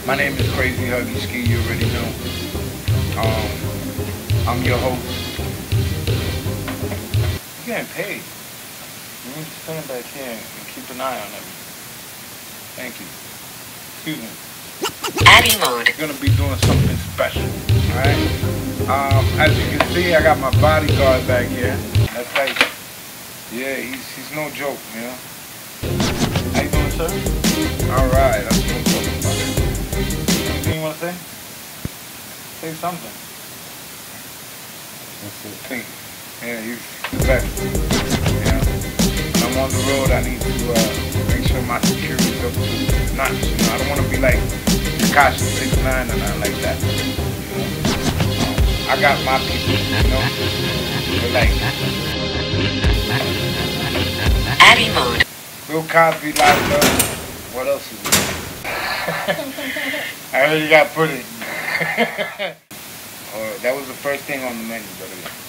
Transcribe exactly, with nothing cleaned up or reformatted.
My name is Crazy Huggy Ski, you already know. Um, I'm your host. You're getting paid. You need to stand back here and keep an eye on everything. Thank you. Excuse me. Addy mode. We're gonna be doing something special, alright? Um, as you can see, I got my bodyguard back here. That's right. Yeah, he's, he's no joke, you know? How you doing, sir? Alright, that's what I'm talking about. Anything you wanna say? Say something. That's it. Think. Yeah, he's the best. Yeah. When I'm on the road, I need to uh, make sure my security's up to notch. You know, I don't want to be like Tekashi six nine or nothing like that. You know? um, I got my people, you know? They're like Addy mode. Bill Cosby locked up. What else is it? I already got put it. Oh, that was the first thing on the menu, by the way.